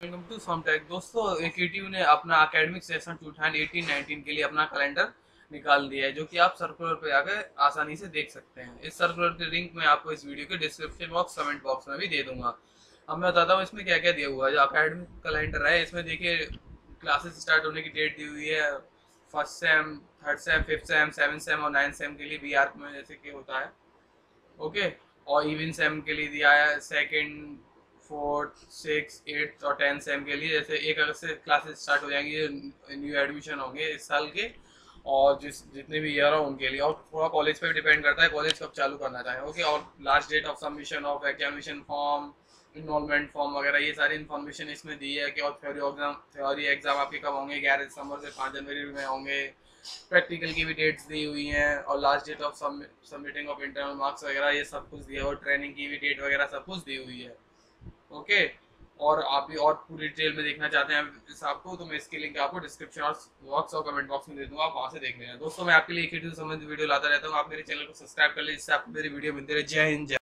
Welcome to समटेक। दोस्तों, AKTU ने अपना एकेडमिक सेशन 2018-19 के लिए अपना कैलेंडर निकाल दिया है, जो कि आप सर्कुलर पे आकर आसानी से देख सकते हैं। इस सर्कुलर की लिंक मैं आपको इस वीडियो के डिस्क्रिप्शन बॉक्स, कमेंट बॉक्स में भी दे दूंगा। अब मैं बताता हूँ इसमें क्या क्या दिया हुआ है। जो एकेडमिक कैलेंडर है, इसमें देखिए क्लासेस स्टार्ट होने की डेट दी हुई है। First sem, third sem, fifth sem, seven sem और नाइन्थ सेम के लिए बी आर्क में जैसे कि होता है। ओके। और इवन सेम के लिए दिया है सेकंड, फोर्थ, सिक्स, एट्थ और टेंथ सेम के लिए। जैसे 1 अगस्त से क्लासेस स्टार्ट हो जाएंगी, न्यू एडमिशन होंगे इस साल के, और जितने भी ईयर हो उनके लिए। और थोड़ा कॉलेज पे डिपेंड करता है, कॉलेज कब चालू करना चाहे। ओके। और last date of submission of examination form, enrolment form वगैरह, ये सारी इन्फॉर्मेशन इसमें दी है। कि और थ्योरी एग्जाम आपके कब होंगे, 11 दिसंबर से 5 जनवरी में होंगे। प्रैक्टिकल की भी डेट्स दी हुई हैं, और last date of submitting of internal marks वगैरह ये सब कुछ दिया है। और ट्रेनिंग की भी डेट वगैरह सब कुछ दी हुई है। ओके। और आप भी और पूरी डिटेल में देखना चाहते हैं इस आपको, तो मैं इसकी लिंक आपको डिस्क्रिप्शन बॉक्स और कमेंट बॉक्स में दे दूंगा, आप वहां से देख लेना। दोस्तों, मैं आपके लिए एक संबंधित वीडियो लाता रहता हूँ। आप मेरे चैनल को सब्सक्राइब कर लीजिए, जिससे आपको मेरी वीडियो मिलती रहे। जय हिंद।